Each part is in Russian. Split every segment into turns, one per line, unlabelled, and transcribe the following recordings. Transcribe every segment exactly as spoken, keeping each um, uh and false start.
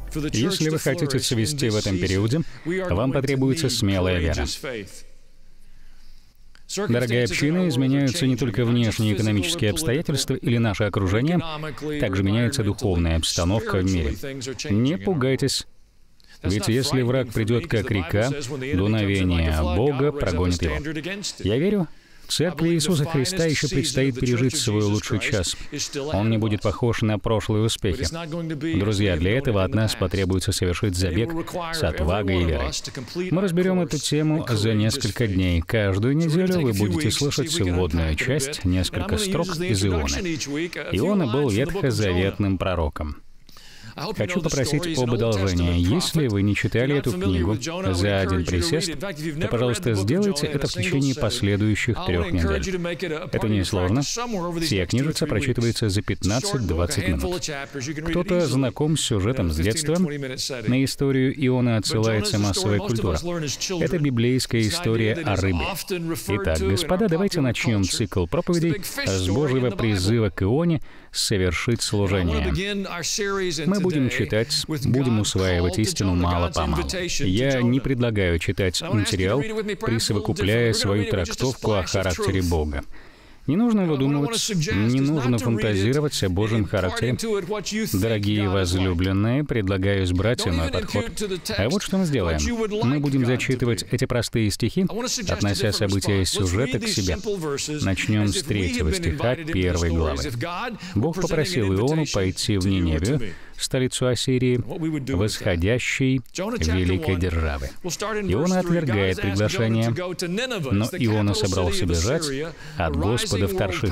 Если вы хотите цвести в этом периоде, вам потребуется смелая вера. Дорогая община, изменяются не только внешние экономические обстоятельства или наше окружение, также меняется духовная обстановка в мире. Не пугайтесь, ведь если враг придет как река, дуновение Бога прогонит его. Я верю, Церкви Иисуса Христа еще предстоит пережить свой лучший час. Он не будет похож на прошлые успехи. Друзья, для этого от нас потребуется совершить забег с отвагой и верой. Мы разберем эту тему за несколько дней. Каждую неделю вы будете слышать вводную часть, несколько строк из Иона. Иона был ветхозаветным пророком. Хочу попросить об одолжении. Если вы не читали эту книгу за один присест, то, пожалуйста, сделайте это в течение последующих трех недель. Это несложно. Вся книжица прочитывается за пятнадцать-двадцать минут. Кто-то знаком с сюжетом с детства. На историю Иона отсылается массовая культура. Это библейская история о рыбе. Итак, господа, давайте начнем цикл проповедей с Божьего призыва к Ионе совершить служение. Мы будем читать, будем усваивать истину мало-помалу. Я не предлагаю читать материал, присовокупляя свою трактовку о характере Бога. Не нужно выдумывать, не нужно фантазировать о Божьем характере. Дорогие возлюбленные, предлагаю избрать иной подход. А вот что мы сделаем. Мы будем зачитывать эти простые стихи, относя события сюжета к себе. Начнем с третьего стиха первой главы. Бог попросил Иону пойти в Ниневию, столицу Ассирии, восходящей великой державы. Иона отвергает приглашение, но Иона собрался бежать от Господа в Таршиш.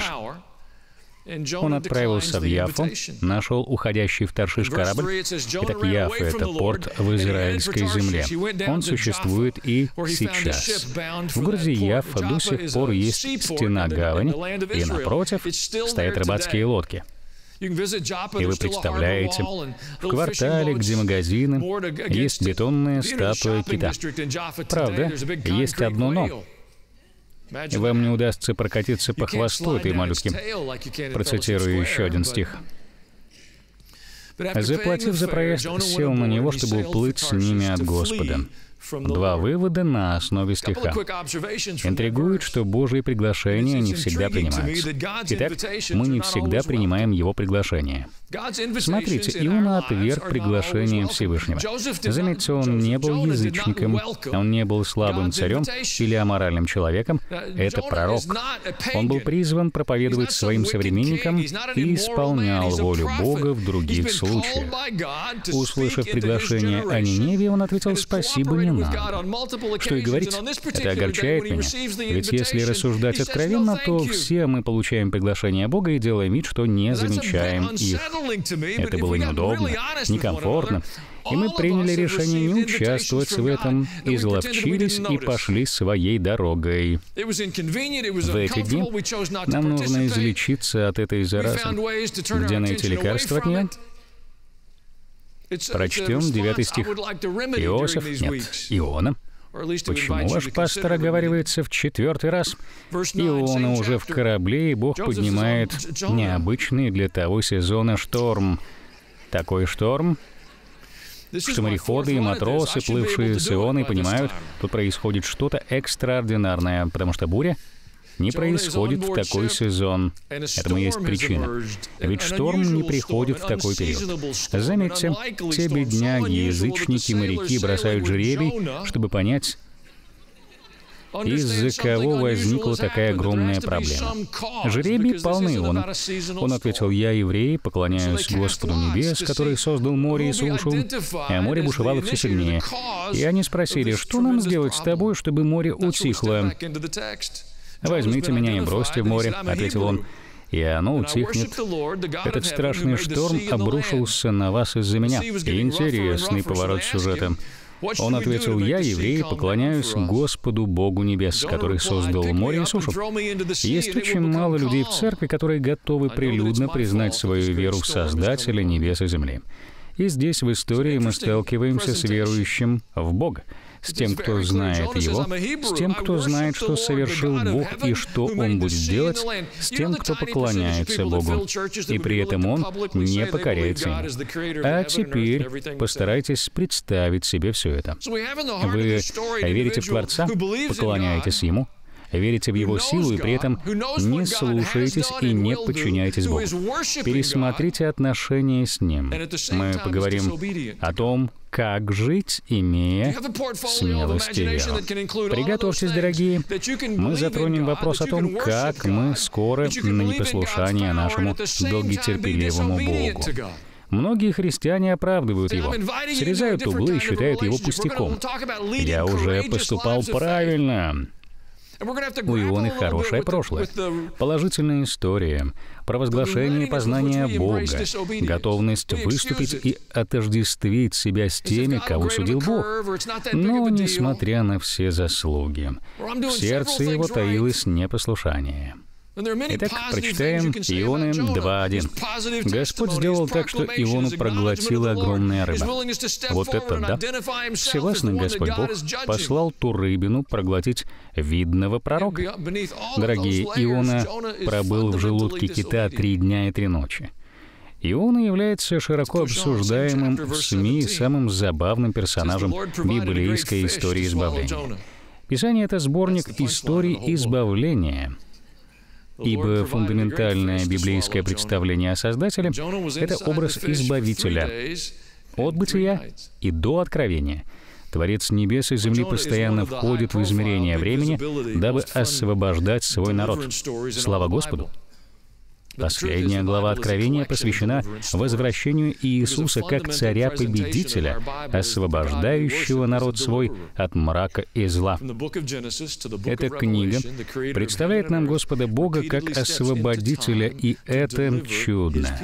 Он отправился в Яффу, нашел уходящий в Таршиш корабль. Итак, Яффа — это порт в израильской земле. Он существует и сейчас. В городе Яффа до сих пор есть стена гавани, и напротив стоят рыбацкие лодки. И вы представляете, в квартале, где магазины, есть бетонная статуя кита. Правда, есть одно «но». Вам не удастся прокатиться по хвосту этой малютки. Процитирую еще один стих. «Заплатив за проезд, сел на него, чтобы уплыть с ними от Господа». Два вывода на основе стиха. Интригует, что Божьи приглашения не всегда принимаются. Итак, мы не всегда принимаем Его приглашение. Смотрите, Иона отверг приглашение Всевышнего. Заметьте, он не был язычником, он не был слабым царем или аморальным человеком. Это пророк. Он был призван проповедовать своим современникам и исполнял волю Бога в других случаях. Услышав приглашение о Ниневии, он ответил: «Спасибо, не надо». Что и говорить, это огорчает меня. Ведь если рассуждать откровенно, то все мы получаем приглашение Бога и делаем вид, что не замечаем их. Это было неудобно, некомфортно, и мы приняли решение не участвовать в этом, изловчились и пошли своей дорогой. В эти дни нам нужно излечиться от этой заразы. Где найти лекарство от нее? Прочтем девятый стих. Иосиф, нет, Иона. Почему ваш пастор оговаривается в четвертый раз? Иона уже в корабле, и Бог поднимает необычный для того сезона шторм. Такой шторм, что мореходы и матросы, плывшие с Ионой, понимают, тут происходит что-то экстраординарное, потому что буря не происходит в такой сезон. Этому есть причина. Ведь шторм не приходит в такой период. Заметьте, те бедняги, язычники, моряки бросают жребий, чтобы понять, из-за кого возникла такая огромная проблема. Жребий пал на Иона. Он ответил: «Я еврей, поклоняюсь Господу небес, который создал море и сушу». А море бушевало все сильнее. И они спросили: «Что нам сделать с тобой, чтобы море утихло?» «Возьмите меня и бросьте в море», — ответил он, — «и оно утихнет. Этот страшный шторм обрушился на вас из-за меня». Интересный поворот сюжета. Он ответил: «Я еврей, поклоняюсь Господу Богу небес, который создал море и сушу». Есть очень мало людей в церкви, которые готовы прилюдно признать свою веру в Создателя небес и земли. И здесь в истории мы сталкиваемся с верующим в Бога, с тем, кто знает Его, с тем, кто знает, что совершил Бог и что Он будет делать, с тем, кто поклоняется Богу, и при этом Он не покоряется им. А теперь постарайтесь представить себе все это. Вы верите в Творца, поклоняетесь Ему, верите в Его силу и при этом не слушаетесь и не подчиняетесь Богу. Пересмотрите отношения с Ним. Мы поговорим о том, как жить, имея смелость и веру. Приготовьтесь, дорогие. Мы затронем вопрос о том, как мы скоро на непослушание нашему долготерпеливому Богу. Многие христиане оправдывают Его, срезают углы и считают Его пустяком. «Я уже поступал правильно». У Ионы хорошее прошлое, положительная история, провозглашение и познание Бога, готовность выступить и отождествить себя с теми, кого судил Бог. Но, несмотря на все заслуги, в сердце его таилось непослушание. Итак, прочитаем Ионы два один. «Господь сделал так, что Иону проглотила огромная рыба». Вот это да! Всевластный Господь Бог послал ту рыбину проглотить видного пророка. Дорогие, Иона пробыл в желудке кита три дня и три ночи. Иона является широко обсуждаемым в СМИ самым забавным персонажем библейской истории избавления. Писание — это сборник историй избавления. Ибо фундаментальное библейское представление о Создателе — это образ Избавителя от Бытия и до Откровения. Творец небес и земли постоянно входит в измерение времени, дабы освобождать свой народ. Слава Господу! Последняя глава Откровения посвящена возвращению Иисуса как царя-победителя, освобождающего народ свой от мрака и зла. Эта книга представляет нам Господа Бога как освободителя, и это чудно.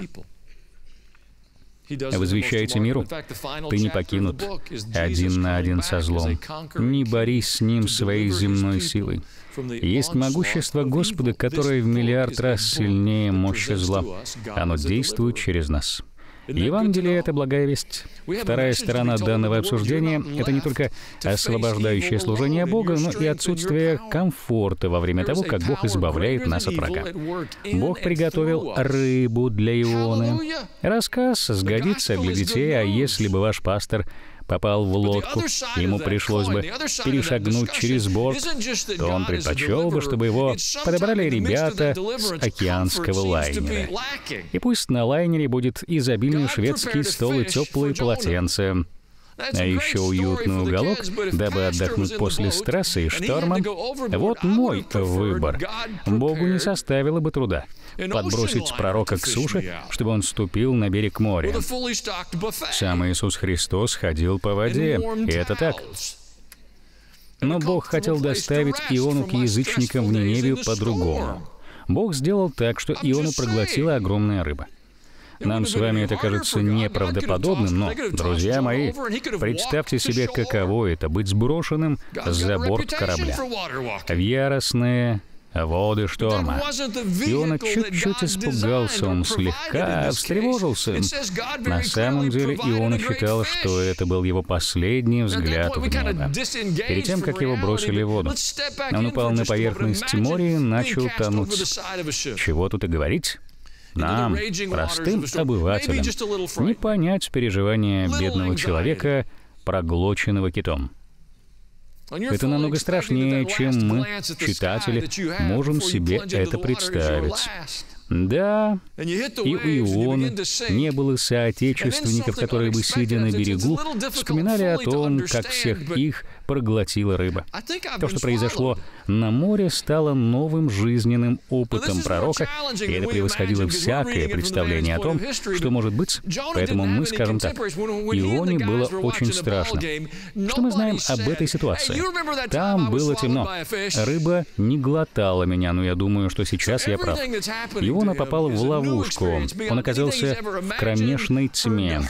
Возвещайте миру: ты не покинут один на один со злом. Не борись с ним своей земной силой. Есть могущество Господа, которое в миллиард раз сильнее мощи зла. Оно действует через нас. Евангелие — это благая весть. Вторая сторона данного обсуждения — это не только освобождающее служение Бога, но и отсутствие комфорта во время того, как Бог избавляет нас от врага. Бог приготовил рыбу для Ионы. Рассказ сгодится для детей, а если бы ваш пастор попал в лодку, ему пришлось бы перешагнуть через борт, то он предпочел бы, чтобы его подобрали ребята с океанского лайнера. И пусть на лайнере будет изобильный шведский стол и теплые полотенца, а еще уютный уголок, дабы отдохнуть после стресса и шторма. Вот мой выбор. Богу не составило бы труда подбросить пророка к суше, чтобы он ступил на берег моря. Сам Иисус Христос ходил по воде, и это так. Но Бог хотел доставить Иону к язычникам в Ниневию по-другому. Бог сделал так, что Иону проглотила огромная рыба. Нам с вами это кажется неправдоподобным, но, друзья мои, представьте себе, каково это — быть сброшенным за борт корабля в яростные воды шторма. Иона чуть-чуть испугался, он слегка встревожился. На самом деле Иона считал, что это был его последний взгляд в небо. Перед тем, как его бросили в воду, он упал на поверхность моря и начал тонуть. Чего тут и говорить? Нам, простым обывателям, не понять переживания бедного человека, проглоченного китом. Это намного страшнее, чем мы, читатели, можем себе это представить. Да, и у Ионы не было соотечественников, которые бы, сидя на берегу, вспоминали о том, как всех их проглотила рыба. То, что произошло на море, стало новым жизненным опытом пророка, и это превосходило всякое представление о том, что может быть. Поэтому мы скажем так: Ионе было очень страшно. Что мы знаем об этой ситуации? Там было темно. Рыба не глотала меня, но я думаю, что сейчас я прав. Иона попал в ловушку. Он оказался в кромешной тьме.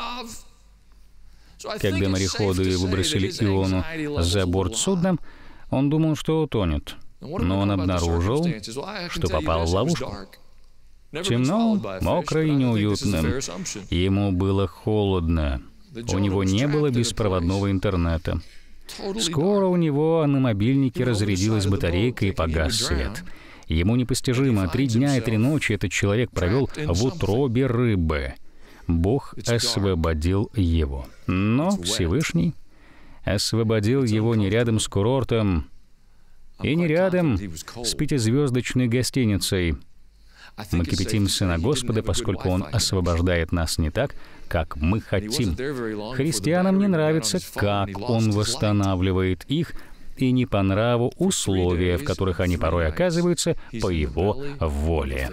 Когда мореходы выбросили Иону за борт судна, он думал, что утонет. Но он обнаружил, что попал в ловушку. Темно, мокро и неуютно. Ему было холодно. У него не было беспроводного интернета. Скоро у него на мобильнике разрядилась батарейка и погас свет. Ему непостижимо, три дня и три ночи этот человек провел в утробе рыбы. Бог освободил его. Но Всевышний освободил его не рядом с курортом и не рядом с пятизвездочной гостиницей. Мы кипятимся на Господа, поскольку Он освобождает нас не так, как мы хотим. Христианам не нравится, как Он восстанавливает их, и не по нраву условия, в которых они порой оказываются по Его воле.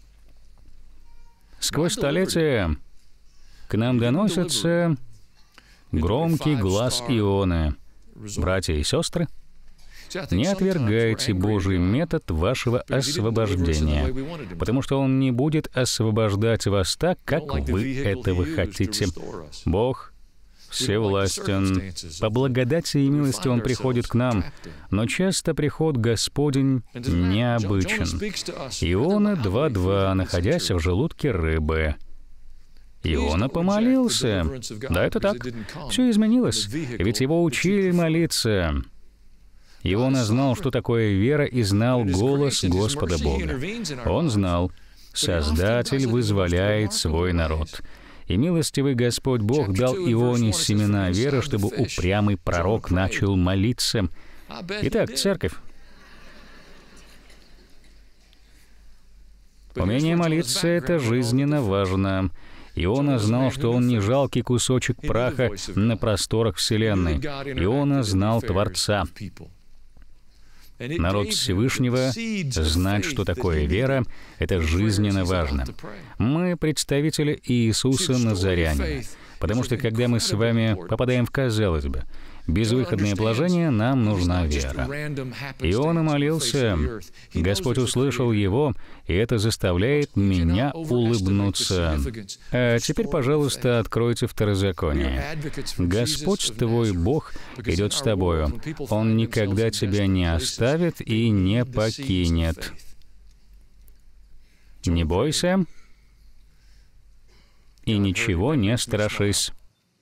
Сквозь столетия к нам доносится громкий глас Ионы. Братья и сестры, не отвергайте Божий метод вашего освобождения, потому что Он не будет освобождать вас так, как вы этого хотите. Бог всевластен. По благодати и милости Он приходит к нам, но часто приход Господень необычен. Иона два два, находясь в желудке рыбы. Иона помолился. Да, это так. Все изменилось, ведь его учили молиться. Иона знал, что такое вера, и знал голос Господа Бога. Он знал, Создатель вызволяет свой народ. И милостивый Господь Бог дал Ионе семена веры, чтобы упрямый пророк начал молиться. Итак, церковь. Умение молиться — это жизненно важно. Иона знал, что он не жалкий кусочек праха на просторах Вселенной. Иона знал Творца. Народ Всевышнего знать, что такое вера, это жизненно важно. Мы представители Иисуса Назарянина, потому что когда мы с вами попадаем в, казалось бы, безвыходное положение, нам нужна вера. Иона молился, Господь услышал его, и это заставляет меня улыбнуться. А теперь, пожалуйста, откройте Второзаконие. Господь твой Бог идет с тобою. Он никогда тебя не оставит и не покинет. Не бойся и ничего не страшись.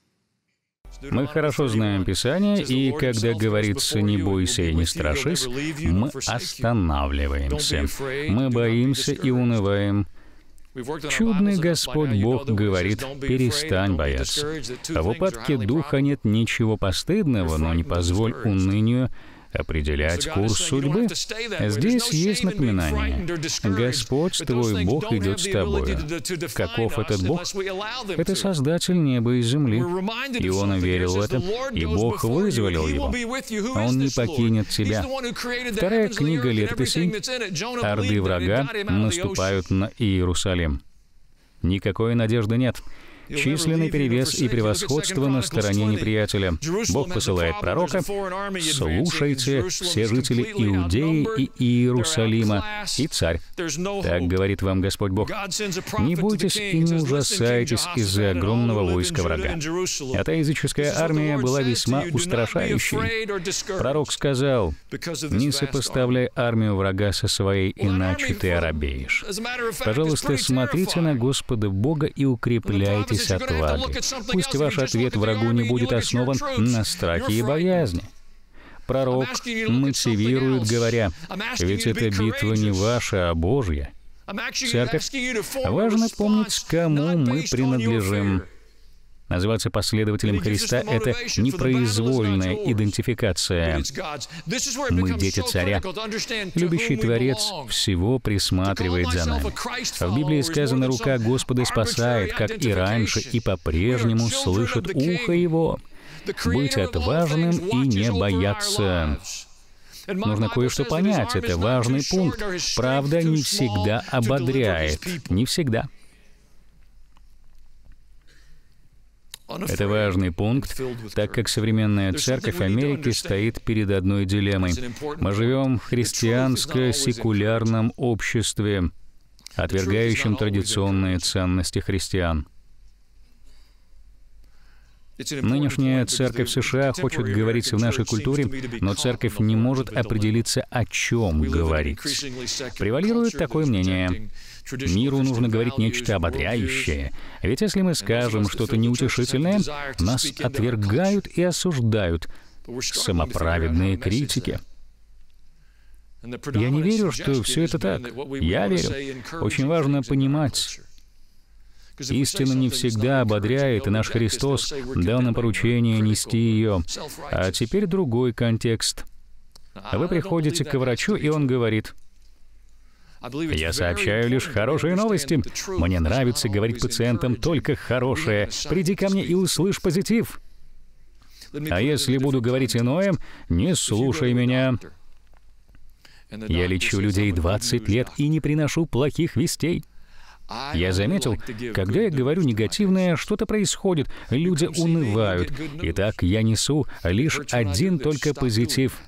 Мы хорошо знаем Писание, и когда говорится «не бойся и не страшись», мы останавливаемся. Мы боимся и унываем. Чудный Господь Бог говорит: «Перестань бояться». В упадке духа нет ничего постыдного, но не позволь унынию определять курс судьбы. Здесь есть напоминание. Господь твой Бог идет с тобою. Каков этот Бог? Это Создатель неба и земли. Иона верил в это, и Бог вызволил его. Он не покинет тебя. Вторая книга Летописей. Орды врага наступают на Иерусалим. Никакой надежды нет. Численный перевес и превосходство на стороне неприятеля. Бог посылает пророка: «Слушайте, все жители Иудеи и Иерусалима, и царь. Так говорит вам Господь Бог. Не бойтесь и не ужасайтесь из-за огромного войска врага». Эта языческая армия была весьма устрашающей. Пророк сказал: «Не сопоставляй армию врага со своей, иначе ты оробеешь». Пожалуйста, смотрите на Господа Бога и укрепляйтесь отвагой. Пусть ваш ответ врагу не будет основан на страхе и боязни. Пророк мотивирует, говоря: «Ведь эта битва не ваша, а Божья». Церковь, важно помнить, кому мы принадлежим. Называться последователем Христа — это непроизвольная идентификация. Мы дети царя. Любящий Творец всего присматривает за нами. В Библии сказано: «Рука Господа спасает», как и раньше, и по-прежнему слышит ухо Его. Быть отважным и не бояться. Нужно кое-что понять. Это важный пункт. Правда не всегда ободряет. Не всегда. Это важный пункт, так как современная церковь Америки стоит перед одной дилеммой. Мы живем в христианско-секулярном обществе, отвергающем традиционные ценности христиан. Нынешняя церковь США хочет говорить в нашей культуре, но церковь не может определиться, о чем говорить. Превалирует такое мнение. Миру нужно говорить нечто ободряющее. Ведь если мы скажем что-то неутешительное, нас отвергают и осуждают. самоправедные критики. Я не верю, что все это так. Я верю. Очень важно понимать, истина не всегда ободряет, и наш Христос дал нам поручение нести ее. А теперь другой контекст. Вы приходите к врачу, и он говорит: «Я сообщаю лишь хорошие новости. Мне нравится говорить пациентам только хорошее. Приди ко мне и услышь позитив. А если буду говорить иное, не слушай меня». Я лечу людей двадцать лет и не приношу плохих вестей. Я заметил, когда я говорю негативное, что-то происходит, люди унывают. Итак, я несу лишь один только позитив.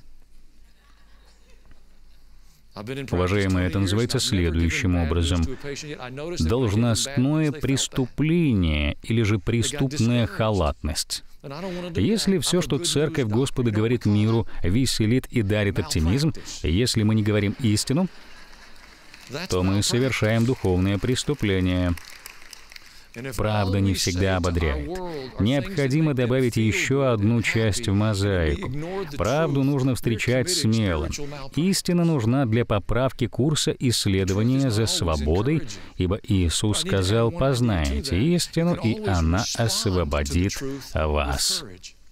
Уважаемые, это называется следующим образом: должностное преступление или же преступная халатность. Если все, что Церковь Господа говорит миру, веселит и дарит оптимизм, если мы не говорим истину, то мы совершаем духовное преступление. Правда не всегда ободряет. Необходимо добавить еще одну часть в мозаику. Правду нужно встречать смело. Истина нужна для поправки курса исследования за свободой, ибо Иисус сказал: «Познаете истину, и она освободит вас».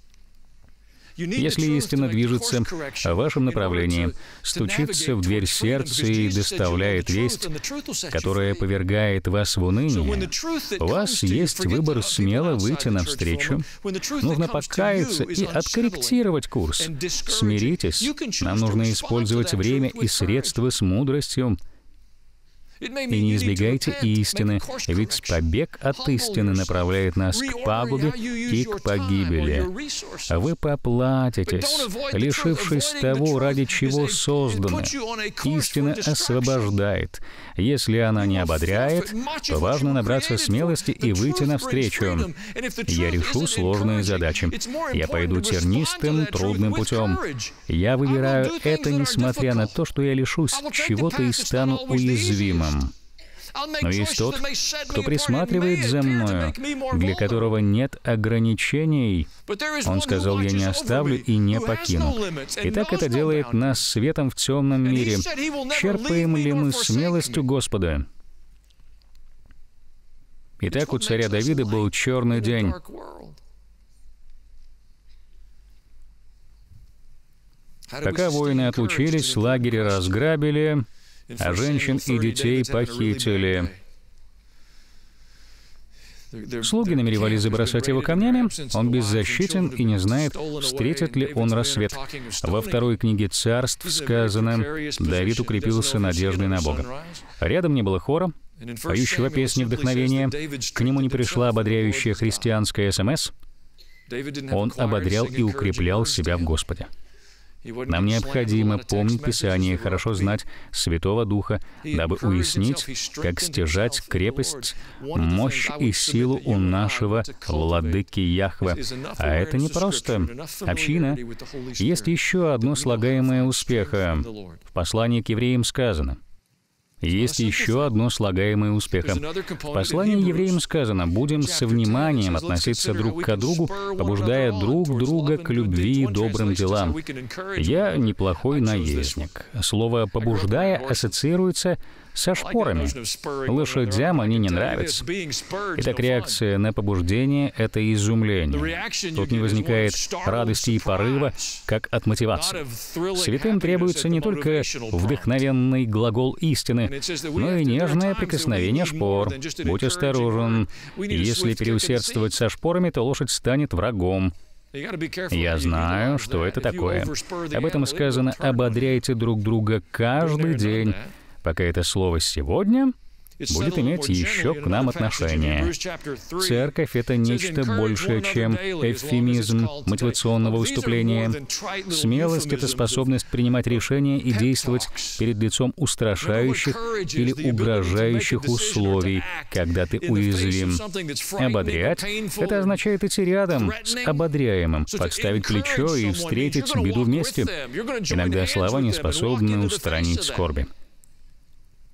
Если истина движется в вашем направлении, стучится в дверь сердца и доставляет весть, которая повергает вас в уныние, у вас есть выбор смело выйти навстречу. Нужно покаяться и откорректировать курс. Смиритесь. Нам нужно использовать время и средства с мудростью. И не избегайте истины, ведь побег от истины направляет нас к пагубе и к погибели. Вы поплатитесь, лишившись того, ради чего созданы. Истина освобождает. Если она не ободряет, то важно набраться смелости и выйти навстречу. Я решу сложные задачи. Я пойду тернистым, трудным путем. Я выбираю это, несмотря на то, что я лишусь чего-то и стану уязвимым. Но есть тот, кто присматривает за мною, для которого нет ограничений. Он сказал: «Я не оставлю и не покину». Итак, это делает нас светом в темном мире. Черпаем ли мы смелость у Господа? Итак, у царя Давида был черный день. Пока воины отлучились, лагерь разграбили, а женщин и детей похитили. Слуги намеревались забросать его камнями. Он беззащитен и не знает, встретит ли он рассвет. Во второй книге Царств сказано: Давид укрепился надеждой на Бога. Рядом не было хора, поющего песни вдохновения. К нему не пришла ободряющая христианская СМС. Он ободрял и укреплял себя в Господе. Нам необходимо помнить Писание, хорошо знать Святого Духа, дабы уяснить, как стяжать крепость, мощь и силу у нашего Владыки Яхве. А это не просто. Община. Есть еще одно слагаемое успеха. В послании к евреям сказано. Есть еще одно слагаемое успеха. В послании евреям сказано: «Будем со вниманием относиться друг к другу, побуждая друг друга к любви и добрым делам». Я неплохой наездник. Слово «побуждая» ассоциируется со шпорами. Лошадям они не нравятся. Итак, реакция на побуждение — это изумление. Тут не возникает радости и порыва, как от мотивации. Святым требуется не только вдохновенный глагол истины, но и нежное прикосновение шпор. Будь осторожен. Если переусердствовать со шпорами, то лошадь станет врагом. Я знаю, что это такое. Об этом сказано: «Ободряйте друг друга каждый день», пока это слово «сегодня» будет иметь еще к нам отношение. Церковь — это нечто большее, чем эвфемизм мотивационного выступления. Смелость — это способность принимать решения и действовать перед лицом устрашающих или угрожающих условий, когда ты уязвим. Ободрять — это означает идти рядом с ободряемым, подставить плечо и встретить беду вместе. Иногда слова не способны устранить скорби.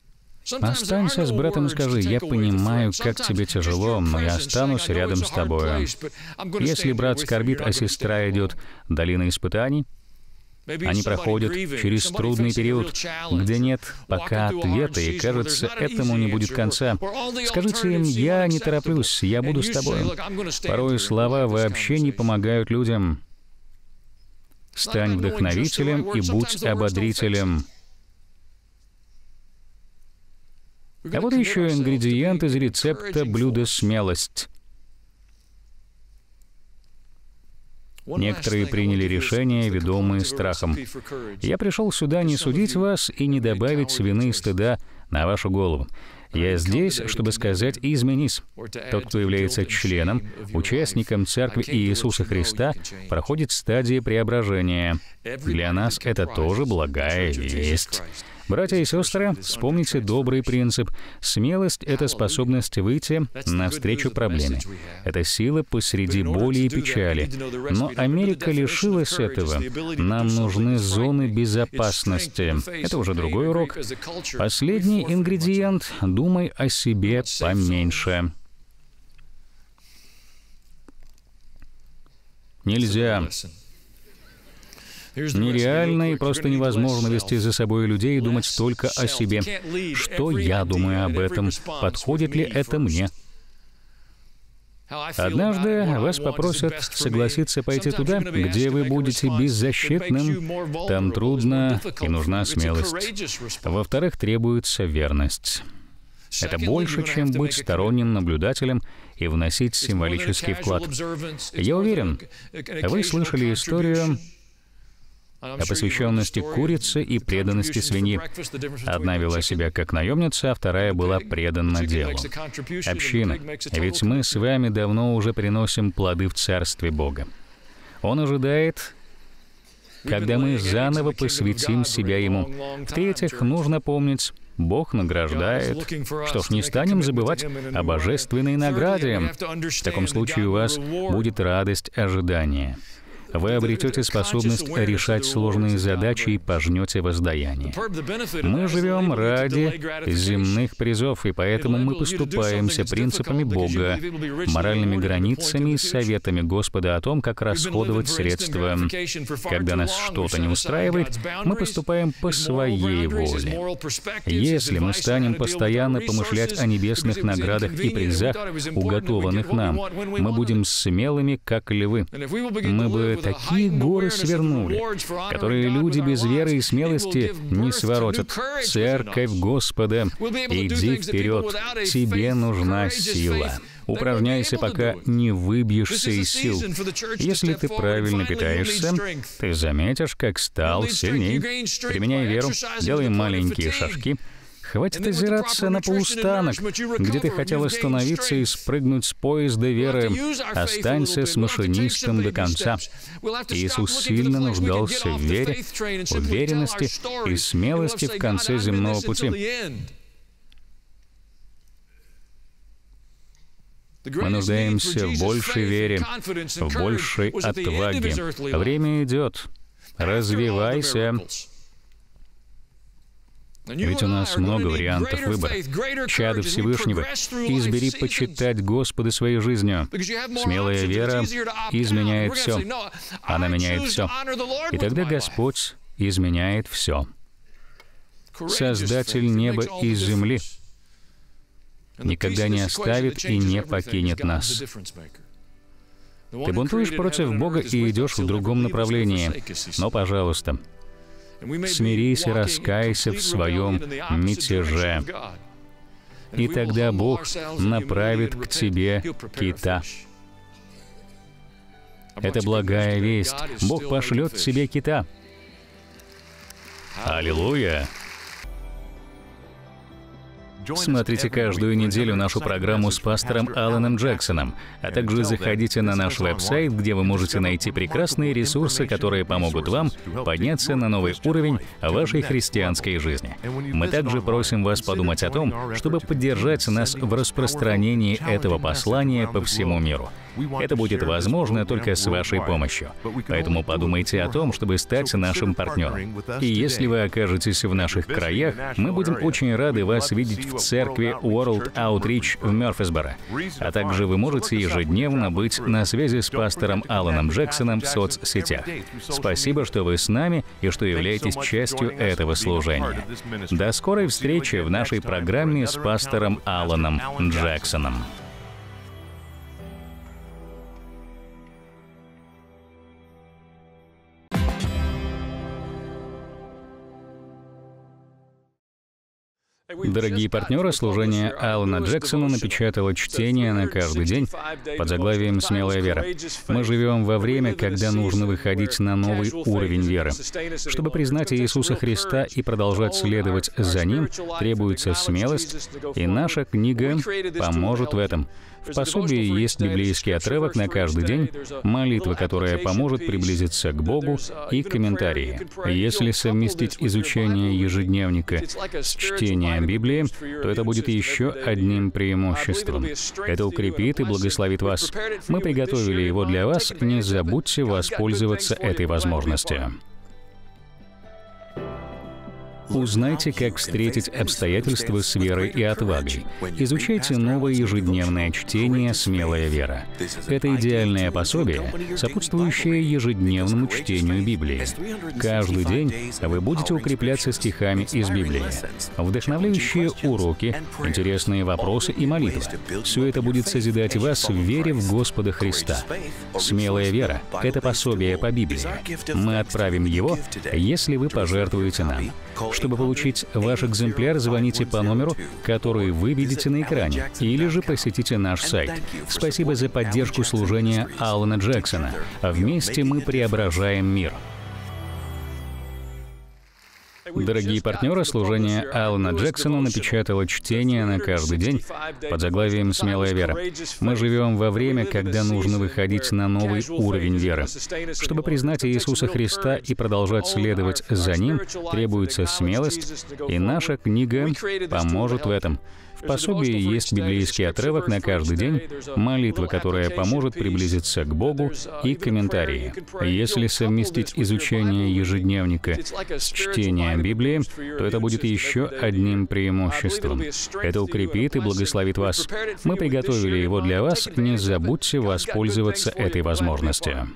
Останься с братом и скажи: «Я понимаю, как тебе тяжело, но я останусь рядом с тобой». Если брат скорбит, а сестра идет долиной испытаний, они проходят через трудный период, где нет пока ответа, и, кажется, этому не будет конца. Скажите им: «Я не тороплюсь, я буду с тобой». Порой слова вообще не помогают людям. Стань вдохновителем и будь ободрителем. А вот еще ингредиент из рецепта блюда «Смелость». Некоторые приняли решение, ведомые страхом. «Я пришел сюда не судить вас и не добавить вины и стыда на вашу голову. Я здесь, чтобы сказать: изменись». Тот, кто является членом, участником Церкви Иисуса Христа, проходит стадии преображения. Для нас это тоже благая весть. Братья и сестры, вспомните добрый принцип. Смелость — это способность выйти навстречу проблеме. Это сила посреди боли и печали. Но Америка лишилась этого. Нам нужны зоны безопасности. Это уже другой урок. Последний ингредиент — думай о себе поменьше. Нельзя. Нереально и просто невозможно вести за собой людей и думать только о себе. Что я думаю об этом? Подходит ли это мне? Однажды вас попросят согласиться пойти туда, где вы будете беззащитным. Там трудно и нужна смелость. Во-вторых, требуется верность. Это больше, чем быть сторонним наблюдателем и вносить символический вклад. Я уверен, вы слышали историю о посвященности курицы и преданности свиньи. Одна вела себя как наемница, а вторая была предана делу. Община. Ведь мы с вами давно уже приносим плоды в Царстве Бога. Он ожидает, когда мы заново посвятим себя Ему. В-третьих, нужно помнить, Бог награждает. Что ж, не станем забывать о божественной награде. В таком случае у вас будет радость ожидания. Вы обретете способность решать сложные задачи и пожнете воздаяние. Мы живем ради земных призов, и поэтому мы поступаемся принципами Бога, моральными границами и советами Господа о том, как расходовать средства. Когда нас что-то не устраивает, мы поступаем по своей воле. Если мы станем постоянно помышлять о небесных наградах и призах, уготованных нам, мы будем смелыми, как львы. Мы бы такие горы свернули, которые люди без веры и смелости не своротят. Церковь Господа, иди вперед, тебе нужна сила. Упражняйся, пока не выбьешься из сил. Если ты правильно питаешься, ты заметишь, как стал сильней. Применяй веру, делай маленькие шажки. Хватит озираться на полустанок, где ты хотел остановиться и спрыгнуть с поезда веры. Останься с машинистом до конца. Иисус сильно нуждался в вере, уверенности и смелости в конце земного пути. Мы нуждаемся в большей вере, в большей отваге. Время идет. Развивайся. Ведь у нас много вариантов выбора. Чадо Всевышнего, избери почитать Господа своей жизнью. Смелая вера изменяет все. Она меняет все. И тогда Господь изменяет все. Создатель неба и земли никогда не оставит и не покинет нас. Ты бунтуешь против Бога и идешь в другом направлении. Но, пожалуйста, смирись и раскайся в своем мятеже. И тогда Бог направит к тебе кита. Это благая весть. Бог пошлет к тебе кита. Аллилуйя! Смотрите каждую неделю нашу программу с пастором Аланом Джексоном, а также заходите на наш веб-сайт, где вы можете найти прекрасные ресурсы, которые помогут вам подняться на новый уровень вашей христианской жизни. Мы также просим вас подумать о том, чтобы поддержать нас в распространении этого послания по всему миру. Это будет возможно только с вашей помощью. Поэтому подумайте о том, чтобы стать нашим партнером. И если вы окажетесь в наших краях, мы будем очень рады вас видеть в церкви World Outreach в Мёрфисборо. А также вы можете ежедневно быть на связи с пастором Аланом Джексоном в соцсетях. Спасибо, что вы с нами и что являетесь частью этого служения. До скорой встречи в нашей программе с пастором Аланом Джексоном. Дорогие партнеры, служение Алана Джексона напечатало чтение на каждый день под заглавием «Смелая вера». Мы живем во время, когда нужно выходить на новый уровень веры. Чтобы признать Иисуса Христа и продолжать следовать за Ним, требуется смелость, и наша книга поможет в этом. В пособии есть библейский отрывок на каждый день, молитва, которая поможет приблизиться к Богу, и комментарии. Если совместить изучение ежедневника с чтением Библии, то это будет еще одним преимуществом. Это укрепит и благословит вас. Мы приготовили его для вас, не забудьте воспользоваться этой возможностью. Узнайте, как встретить обстоятельства с верой и отвагой. Изучайте новое ежедневное чтение «Смелая вера». Это идеальное пособие, сопутствующее ежедневному чтению Библии. Каждый день вы будете укрепляться стихами из Библии. Вдохновляющие уроки, интересные вопросы и молитвы. Все это будет созидать вас в вере в Господа Христа. «Смелая вера» — это пособие по Библии. Мы отправим его, если вы пожертвуете нам. Чтобы получить ваш экземпляр, звоните по номеру, который вы видите на экране, или же посетите наш сайт. Спасибо за поддержку служения Алана Джексона. Вместе мы преображаем мир. Дорогие партнеры, служение Алана Джексона напечатало чтение на каждый день под заглавием «Смелая вера». Мы живем во время, когда нужно выходить на новый уровень веры. Чтобы признать Иисуса Христа и продолжать следовать за Ним, требуется смелость, и наша книга поможет в этом. В пособии есть библейский отрывок на каждый день, молитва, которая поможет приблизиться к Богу, и комментарии. Если совместить изучение ежедневника с чтением Библии, то это будет еще одним преимуществом. Это укрепит и благословит вас. Мы приготовили его для вас, не забудьте воспользоваться этой возможностью.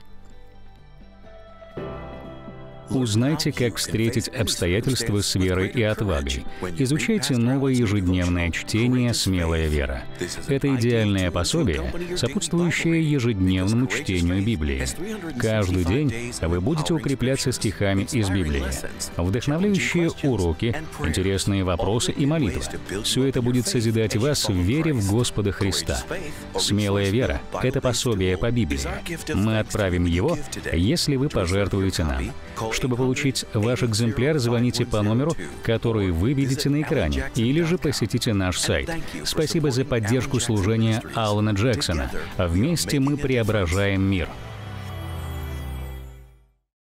Узнайте, как встретить обстоятельства с верой и отвагой. Изучайте новое ежедневное чтение «Смелая вера». Это идеальное пособие, сопутствующее ежедневному чтению Библии. Каждый день вы будете укрепляться стихами из Библии. Вдохновляющие уроки, интересные вопросы и молитвы. Все это будет созидать вас в вере в Господа Христа. «Смелая вера» — это пособие по Библии. Мы отправим его, если вы пожертвуете нам. Чтобы получить ваш экземпляр, звоните по номеру, который вы видите на экране, или же посетите наш сайт. Спасибо за поддержку служения Алана Джексона. Вместе мы преображаем мир.